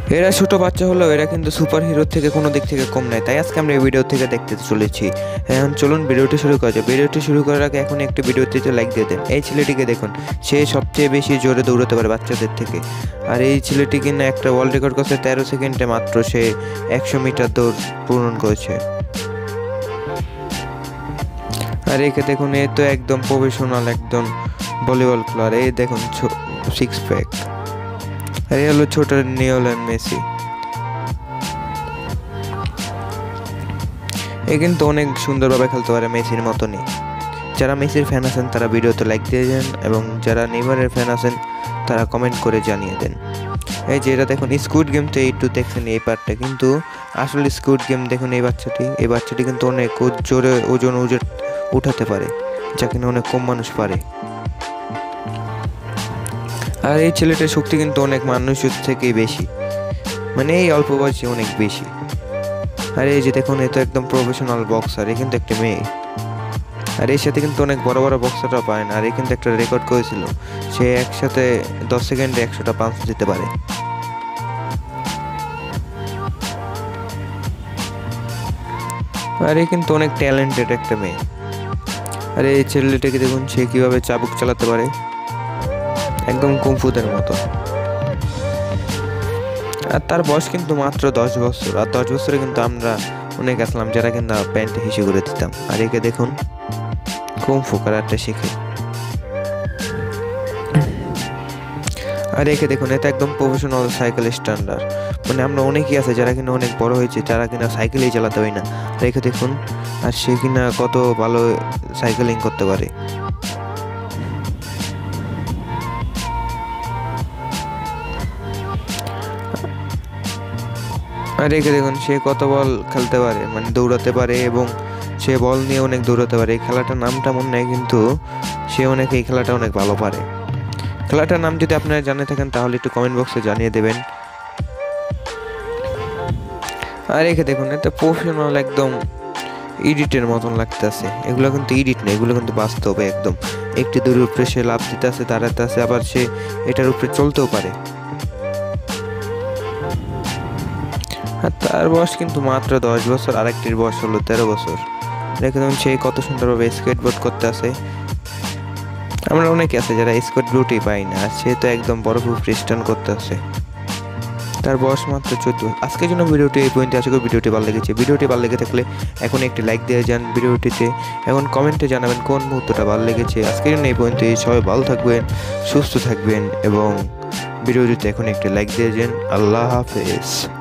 এরা ছোট বাচ্চা হলেও এরা কিন্তু সুপার হিরো থেকে কোনো দিক থেকে কম নয়, তাই আজকে আমরা এই ভিডিও থেকে দেখতে চলেছি। এখন চলুন ভিডিওটি শুরু করা যায়। ভিডিওটি শুরু করার আগে এখন একটি ভিডিওতে লাইক দিয়ে দেন। এই ছেলেটিকে দেখুন, সে সবচেয়ে বেশি জোরে দৌড়াতে পারে বাচ্চাদের থেকে। আর এই ছেলেটি কিনা একটা ওয়ার্ল্ড রেকর্ড করছে 13 সেকেন্ডে মাত্র সে 100 মিটার দৌড় পূরণ করেছে। আর একে দেখুন, এ তো একদম প্রফেশনাল একদম ভলিবল প্লেয়ার। এই দেখুন সিক্স প্যাক। আর এই হলো ছোট লিওনেল মেসি। এ কিন্তু অনেক সুন্দরভাবে খেলতে পারে মেসির মতনই। যারা মেসির ফ্যান আছেন তারা ভিডিওতে লাইক দিয়ে দেন, এবং যারা নেইমারের ফ্যান আছেন তারা কমেন্ট করে জানিয়ে দেন। এই যে এটা দেখুন, স্কুইড গেম তো একটু দেখছেন এই পার্টটা, কিন্তু আসলে স্কুইড গেম দেখুন এই বাচ্চাটি কিন্তু অনেক জোরে ওজন উঠাতে পারে, যা কিনা অনেক কম মানুষ পারে। আর এই ছেলেটার শক্তি কিন্তু অনেক মানুষের থেকেই বেশি, মানে এই অল্প বয়সে অনেক বেশি। আর এই যে দেখুন, এ তো একদম প্রফেশনাল বক্সার, এ কিন্তু একটা মেয়ে। আর এর সাথে কিন্তু অনেক বড় বড় বক্সাররা পায় না। আর এ কিন্তু একটা রেকর্ড করেছিল, সে একসাথে 10 সেকেন্ডে 100টা পাঞ্চ দিতে পারে। আর এ কিন্তু অনেক ট্যালেন্টেড একটা মেয়ে। আর এই ছেলেটাকে দেখুন, সে কিভাবে চাবুক চালাতে পারে একদম কুমফুদের মতো। আর তার বয়স কিন্তু মাত্র 10 বছর। আর 10 বছরে কিন্তু আমরা অনেক আসলাম যারা কিন্তু প্যান্টে হিসু করে দিতাম। আর একে দেখুন কুমফু কারাতে শিখে। আর একে দেখুন, এটা একদম প্রফেশনাল সাইকেল স্ট্যান্ডার। মানে আমরা অনেকেই আছে যারা কিনা অনেক বড় হয়েছে, যারা কিনা সাইকেলেই চালাতে হয় না। আর একে দেখুন, আর সে কিনা কত ভালো সাইকেলিং করতে পারে। আর একে দেখুন, সে কত বল খেলতে পারে, মানে দৌড়াতে পারে, এবং সে বল নিয়ে অনেক দৌড়াতে পারে। এই খেলাটার নামটা মনে নেই, কিন্তু সে এই খেলাটা অনেক ভালো পারে। খেলাটার নাম যদি আপনারা জানে থাকেন তাহলে একটু কমেন্ট বক্সে জানিয়ে দেবেন। আর একে দেখুন, এটা প্রফেশনাল একদম এডিটের মতন লাগতেছে। এগুলো কিন্তু এডিট না, এগুলো কিন্তু বাস্তবে একদম একটি দূরের উপরে সে লাভ দিতে আছে, দাঁড়াতে আছে, আবার সে এটার উপরে চলতেও পারে। আর তার বয়স কিন্তু মাত্র 10 বছর, আরেকটির বয়স হলো 13 বছর। দেখে দেখুন সে কত সুন্দরভাবে স্কেটবোর্ড করতে আছে। আমরা অনেকে আছে যারা স্কেটবোর্ডই পাই না, আর সে তো একদম বরফ স্টান্ট করতে আছে। তার বয়স মাত্র 14। আজকের জন্য ভিডিওটি এই পর্যন্ত। আশা করি ভিডিওটি ভালো লেগেছে। ভিডিওটি ভালো লেগে থাকলে এখন একটি লাইক দিয়ে যান ভিডিওটিতে। এখন কমেন্টে জানাবেন কোন মুহূর্তটা ভালো লেগেছে। আজকের জন্য এই পর্যন্ত। সবাই ভালো থাকবেন, সুস্থ থাকবেন, এবং ভিডিওটিতে এখন একটি লাইক দিয়ে যান। আল্লাহ হাফেজ।